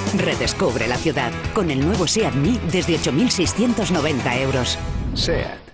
Redescubre la ciudad con el nuevo SEAT Mii desde 8.690 euros. SEAT.